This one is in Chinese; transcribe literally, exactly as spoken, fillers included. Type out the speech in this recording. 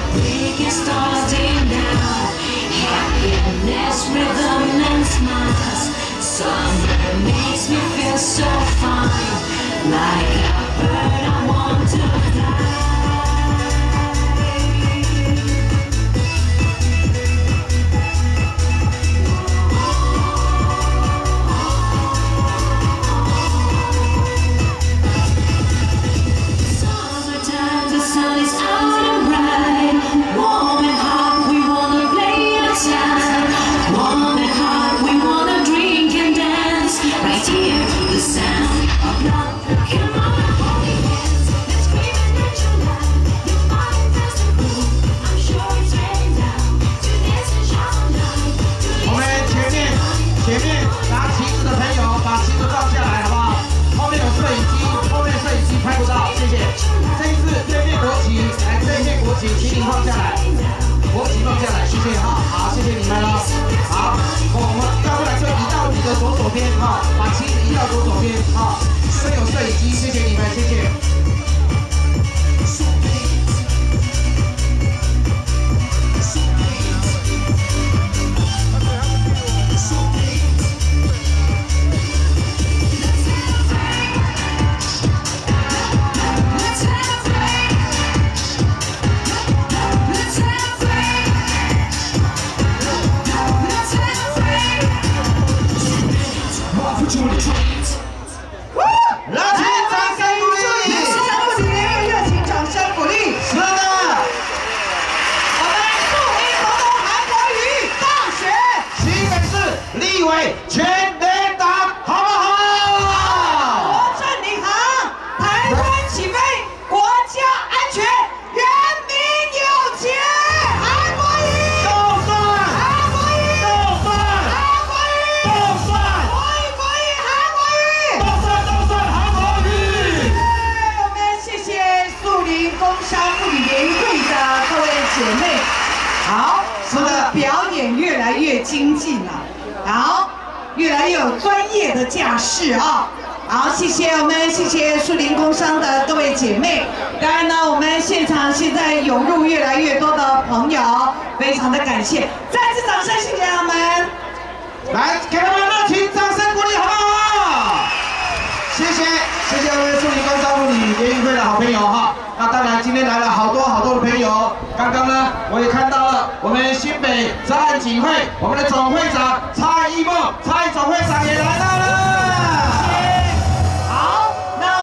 We can start it now. Happiness, rhythm, and smiles. Summer makes me feel so fine. Like a bird, I want to fly. 请请你放下来，国旗放下来，谢谢哈，好，谢谢你们了。好，我们要不然就移到你的左手边哈，把旗子移到左手边哈。这边有摄影机，谢谢你们，谢谢。 全联党，好不好？ 国政领航，台湾起飞，国家安全，人民有钱。韩国瑜， 都算， 韩国瑜， 都算， 韩国瑜， 都算， 国瑜国瑜，韩国瑜， 都算都算韩国瑜。 我们谢谢树林工商妇女联会的各位姐妹。好，我们的表演越来越精进了。好。 越来越有专业的架势啊！好，谢谢我们，谢谢树林工商的各位姐妹。当然呢，我们现场现在涌入越来越多的朋友，非常的感谢，再次掌声，谢谢他们。 来，给他们热情掌声鼓励，好不好？谢谢，谢谢我们树林工商妇女联谊会的好朋友哈。那当然，今天来了好多好多的朋友。刚刚呢，我也看到了我们新北专案警会我们的总会长蔡一梦，蔡总会长也来。